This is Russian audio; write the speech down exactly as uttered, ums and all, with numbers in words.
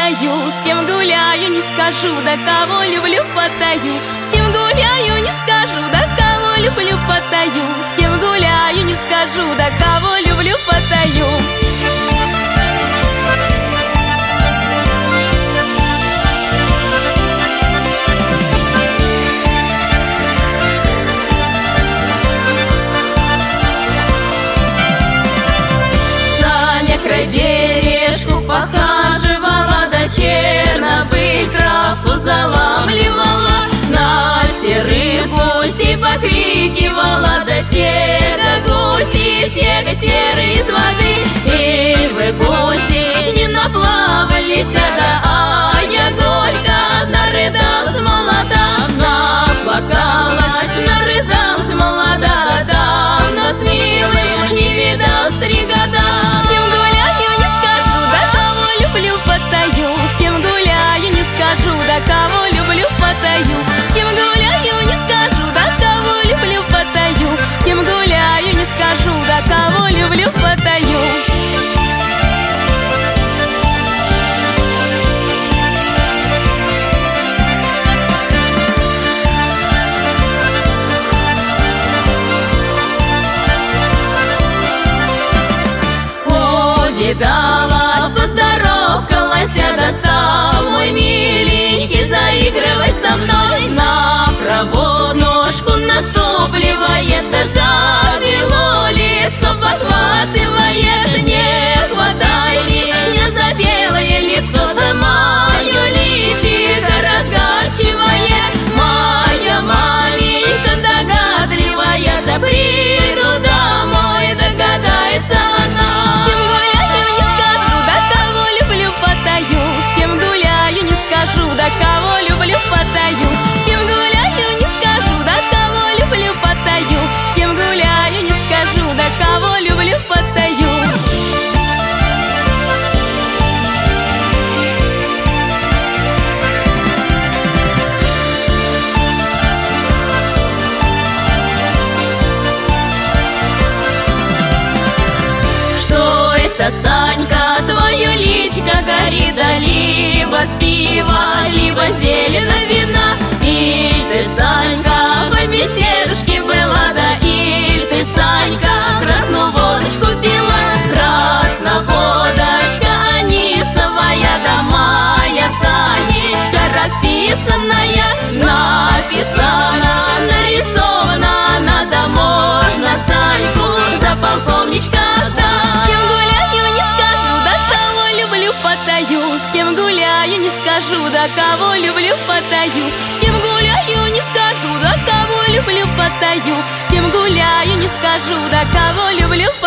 потаю, с кем гуляю, не скажу, да кого люблю, потаю. С кем гуляю, не скажу, да кого люблю, потаю. С кем гуляю, не скажу, да кого люблю, потаю. Край бережку похаживала, да чернобыль травку заламливала, на серых гусей покрикивала, да тега гуси, тега серые из воды. Эй, вы гуси, не наплавались, да а я горько нарыдалась молода, наплакалась, нарыдалась молода, давно с милым не видалась три года. Да кого люблю, потаю. С кем гуляю, не скажу, да кого люблю, потаю. С кем гуляю, не скажу, да кого люблю, потаю. Увидала, поздоровкалась, достал мой миленький заигрывать со мной. На правую ножку наступливает, да завело лицо подхватывает. Не хватай меня за белое лицо, да мое личико разгорчивает. Моя маленька догадливая, да приду домой, догадается она. С кем гуляю, не скажу, да кого люблю, потаю. С кем гуляю, не скажу, да кого люблю, потаю. С кем гуляю, не скажу, да кого люблю, потаю. С кем гуляю, не скажу, да кого люблю, потаю. Что это, Санька, твое личко горит, да либо с пива, либо зелено вина? Иль ты, Санька, в беседушке была, да иль ты, Санька, красную водочку пила? Красная водочка анисовая, да моя Санечка расписанная. Написана, нарисована, надо можно Саньку за полковничка отдать. С кем гуляю, не скажу, да кого люблю, потаю. С кем гуляю, не скажу, да кого люблю, потаю. С кем гуляю, не скажу, да кого люблю, потаю. С кем гуляю, не скажу, да кого люблю, потаю.